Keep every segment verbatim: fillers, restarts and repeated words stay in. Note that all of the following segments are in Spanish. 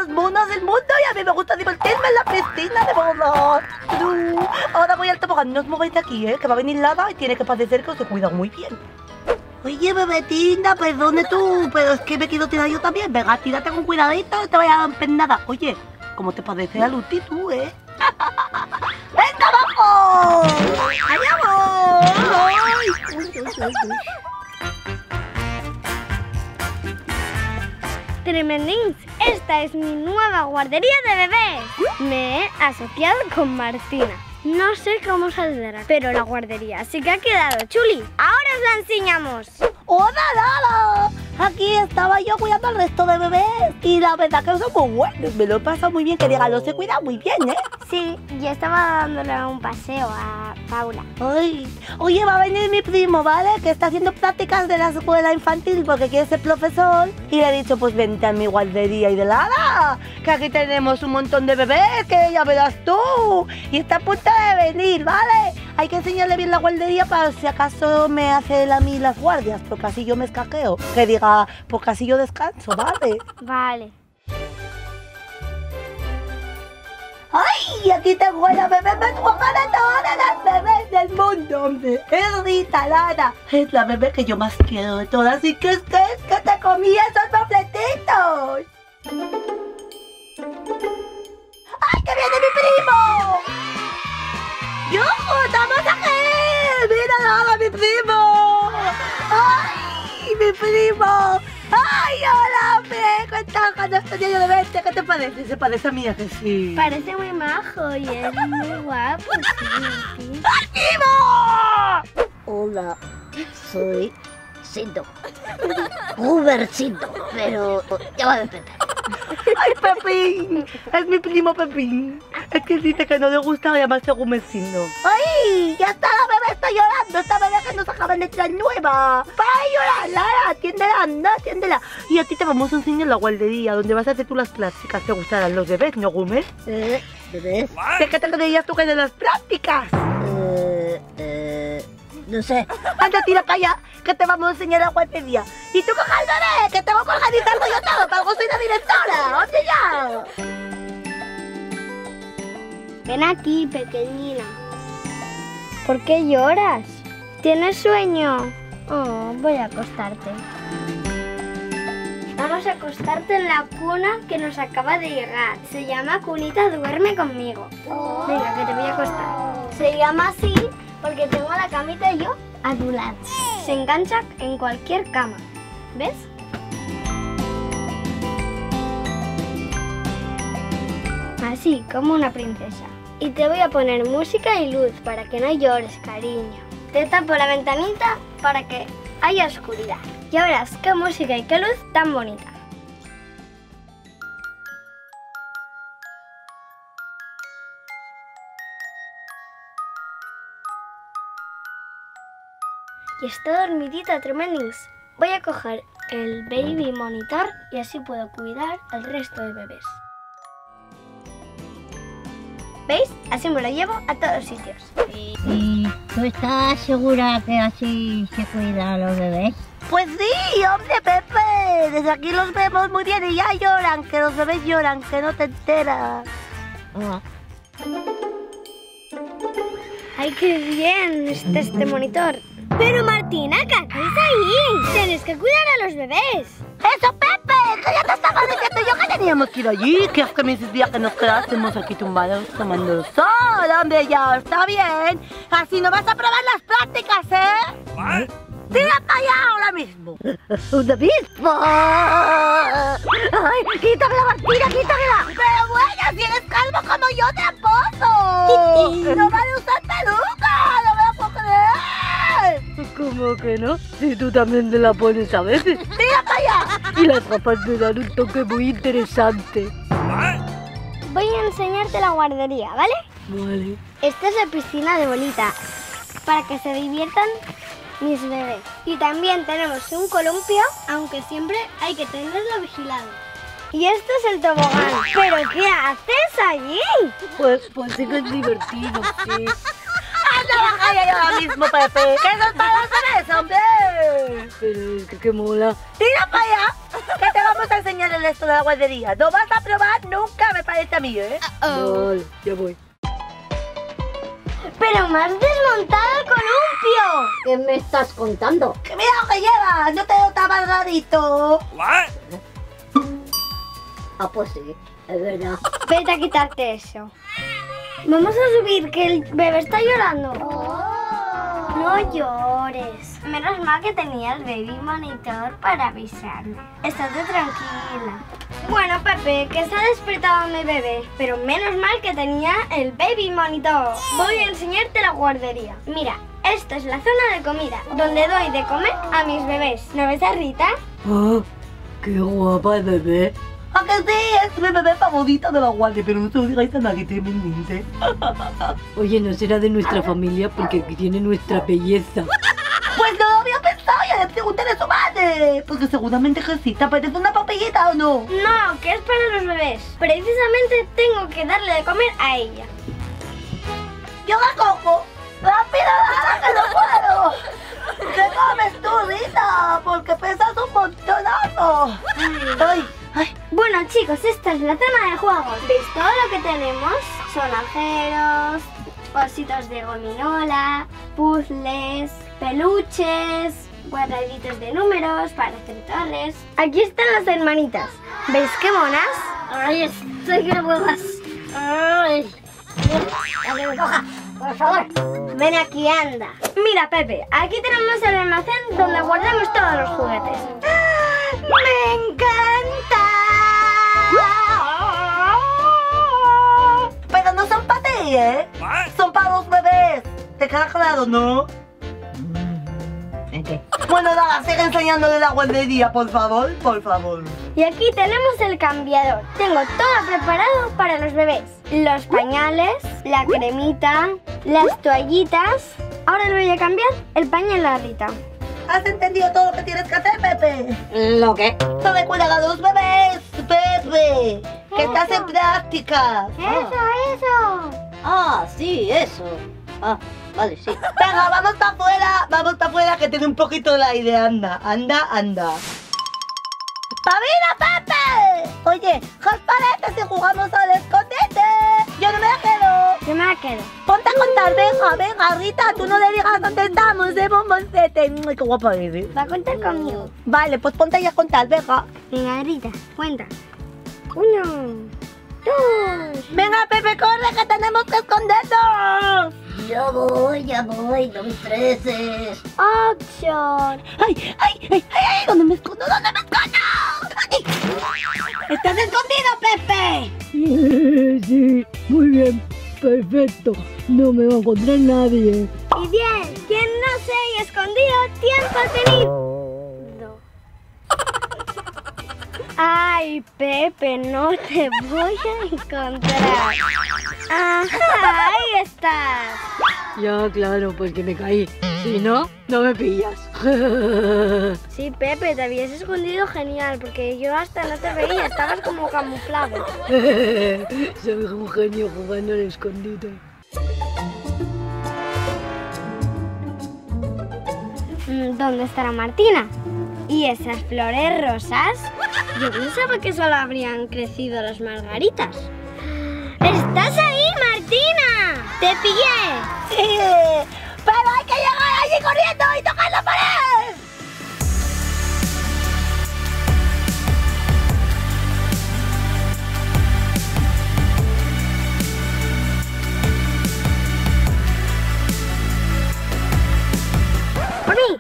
más monas del mundo y a mí me gusta divertirme en la piscina, de verdad. Uh, ahora voy al tobogán, no os mováis de aquí, ¿eh? Que va a venir Lada y tiene que parecer que os he cuidado muy bien. Oye, bebetina, perdone tú, pero es que me quiero tirar yo también. Venga, tírate con cuidadito, no te vayas a romper nada. Oye, ¿cómo te parece a Luti tú, eh? ¡Venga, abajo! ¡Allá voy! Uy, uy, uy, uy. Tremendins, esta es mi nueva guardería de bebés. Me he asociado con Martina. No sé cómo saldrá, pero la guardería sí que ha quedado chuli. Ahora os la enseñamos. ¡Hola, Lala! Aquí estaba yo cuidando al resto de bebés y la verdad que son muy buenos. Me lo he pasado muy bien, que diga, los he cuidado muy bien, ¿eh? Sí, yo estaba dándole un paseo a Paula. Ay, oye, va a venir mi primo, ¿vale? Que está haciendo prácticas de la escuela infantil porque quiere ser profesor. Y le he dicho, pues vente a mi guardería y de Lala, que aquí tenemos un montón de bebés, que ya verás tú. Y está a punto de venir, ¿vale? Hay que enseñarle bien la guardería para si acaso me hace él a mí las guardias, porque así yo me escaqueo. Que diga, porque así yo descanso, ¿vale? Vale. ¡Ay! Aquí tengo a la bebé más guapa de todas las bebés del mundo, hombre. Es Rita, Lara. Es la bebé que yo más quiero de todas. ¿Y qué es que es que te comí esos mofletitos? ¡Ay, que viene mi primo! ¡Yo! ¡Estamos aquí! ¡Mira, Lara, mi primo! ¡Ay, mi primo! ¡Ay, hola, hombre! ¿Cuántas ganas tenía yo de verte? ¿Qué te parece? ¿Se parece a mí, a que sí? Parece muy majo y es muy guapo. Sí, sí. ¡Ay, primo! Hola, soy Cinto. Ubercito, pero ya va a despertar. ¡Ay, Pepín! Es mi primo Pepín. Es que dice que no le gusta llamarse Gumecino. ¡Ay! ¡Ya está la bebé! ¡Está llorando! ¡Esta bebé que nos acaban de traer nueva! ¡Para llorar, Lara! ¡Atiéndela, anda! ¡Atiéndela! Y a ti te vamos a enseñar la guardería donde vas a hacer tú las prácticas. ¿Te gustarán los bebés, no, Gumes? Eh, ¿bebés? ¿De qué te creías tú que de las prácticas? Eh, eh, no sé. Anda, tira para allá, que te vamos a enseñar la guardería. Y tú coja el bebé, que tengo que organizarlo yo todo, para algo soy la directora. ¡Oye ya! Ven aquí, pequeñina. ¿Por qué lloras? ¿Tienes sueño? Oh, voy a acostarte. Vamos a acostarte en la cuna que nos acaba de llegar. Se llama Cunita Duerme Conmigo. Venga, que te voy a acostar. Se llama así porque tengo la camita yo a tu lado. Se engancha en cualquier cama. ¿Ves? Así, como una princesa. Y te voy a poner música y luz para que no llores, cariño. Te tapo la ventanita para que haya oscuridad. Ya verás qué música y qué luz tan bonita. Y está dormidita, Tremendins. Voy a coger el baby monitor y así puedo cuidar al resto de bebés. ¿Veis? Así me lo llevo a todos sitios. ¿Y tú estás segura que así se cuidan a los bebés? Pues sí, hombre, Pepe. Desde aquí los vemos muy bien y ya lloran, que los bebés lloran, que no te enteras. Ah. ¡Ay, qué bien está este monitor! Pero Martina, ¿qué haces ahí? Tienes que cuidar a los bebés. ¡Eso, Pepe! ¡Que ya te estaba diciendo yo que teníamos que ir allí! Que es que me decía que nos quedásemos aquí tumbados tomando el sol, hombre, ya está bien. Así no vas a probar las prácticas, ¿eh? ¿What? ¡Tira para allá ahora mismo! ¡Un avispo! ¡Ay, quítamela, Martina, quítamela! ¡Pero bueno, si eres calvo como yo, tramposo! ¡No vale usar peluca! ¡No me la puedo creer! ¿Cómo que no? Si tú también te la pones a veces. ¡Tira para allá! Y las gafas me dan un toque muy interesante. Voy a enseñarte la guardería, ¿vale? Vale. Esta es la piscina de bolitas, para que se diviertan mis bebés. Y también tenemos un columpio, aunque siempre hay que tenerlo vigilado. Y esto es el tobogán. ¿Pero qué haces allí? Pues, pues sí que es divertido, sí. ¡Anda, baja ya ahora mismo, Pepe! ¡Que eso es para los bebés, hombre! Pero es que qué mola. ¡Tira para allá! ¡Que te vamos vamos a enseñarles esto de la guardería. No vas a probar nunca, me parece a mí, ¿eh? Oh. Vale, ya voy. ¡Pero me has desmontado el columpio! ¿Qué me estás contando? ¡Que mira lo que llevas! ¡No te lo está amargadito! Ah, pues sí, es verdad. Vete a quitarte eso. Vamos a subir, que el bebé está llorando. No llores. Menos mal que tenía el baby monitor para avisarme. Estate tranquila. Bueno, Pepe, que se ha despertado mi bebé, pero menos mal que tenía el baby monitor. Voy a enseñarte la guardería. Mira, esta es la zona de comida, donde doy de comer a mis bebés. ¿No ves a Rita? Ah, qué guapa el bebé. ¿A que sí? Es mi bebé favorita de la guardia, pero no se lo digáis a nadie, tremendamente. Oye, no será de nuestra familia porque tiene nuestra belleza. Pues no lo había pensado, ya le pregunté a su madre. Porque seguramente que sí. ¿Te apetece una papillita o no? No, que es para los bebés. Precisamente tengo que darle de comer a ella. Yo la cojo. ¡Rápido, dale, que no puedo! ¿Qué comes tú, Rita? Porque pesas un montonazo. Ay, ay. Bueno, chicos, esta es la zona de juegos. ¿Veis todo lo que tenemos? Sonajeros, ositos de gominola, puzzles, peluches, cuadraditos de números para hacer torres. Aquí están las hermanitas. ¿Veis qué monas? Ay, estoy que no puedo más. Ay, ya que me coja, por favor. Ven aquí, anda. Mira, Pepe, aquí tenemos el almacén donde guardamos todos los juguetes. ¡Me encanta! Pero no son para ti, ¿eh? Son para los bebés. ¿Te queda claro, no? ¿En qué? Bueno, nada, sigue enseñándole la guardería, por favor, por favor. Y aquí tenemos el cambiador. Tengo todo preparado para los bebés. Los pañales, la cremita, las toallitas. Ahora le voy a cambiar el pañal a Rita. ¿Has entendido todo lo que tienes que hacer, Pepe? ¿Lo qué? Sobre cuidar a los bebés, Pepe. Que estás en práctica. ¡Eso, eso! Ah, sí, eso. Ah, vale, sí. Venga, vamos para afuera, vamos para afuera que tiene un poquito de aire. Anda, anda, anda. ¡Pavina, Pepe! Oye, ¿qué os parece si jugamos al escondite? Yo no me la quedo. Yo me la quedo. Ponte a contar, venga, venga, Rita, tú no le digas dónde estamos, de bomboncete. Ay, qué guapa eres. Va a contar conmigo. Vale, pues ponte ahí a contar, venga. Venga, Rita, cuenta. Uno, dos. Venga, Pepe, corre, que tenemos que escondernos. Ya voy, ya voy, dos treces. Ocho. ¡Ay, ay, ay, ay! ¿Dónde me escondo? ¿Dónde me escondo? ¡Ay! ¡Estás escondido, Pepe! Sí, muy bien, perfecto. No me va a encontrar nadie. Y bien, quien no se haya escondido, tiempo tenido. Ay, Pepe, no te voy a encontrar. Ajá, ahí estás. Ya, claro, pues que me caí. Si no, no me pillas. Sí, Pepe, te habías escondido genial, porque yo hasta no te veía, estabas como camuflado. Soy un genio jugando al escondite. ¿Dónde estará Martina? ¿Y esas flores rosas? Yo pensaba que solo habrían crecido las margaritas. ¡Estás ahí, Martina! ¡Te pillé! Sí, pero hay que llegar allí corriendo y tocar la pared. ¡Por mí!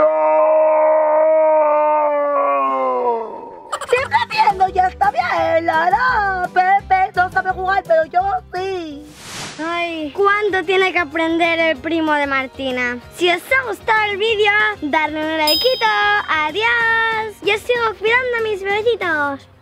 Siempre viendo, ya está bien, Lara. Pepe no sabe jugar, pero yo sí. Ay, ¿cuánto tiene que aprender el primo de Martina? Si os ha gustado el vídeo, darle un like. Adiós. Yo sigo cuidando a mis bebecitos.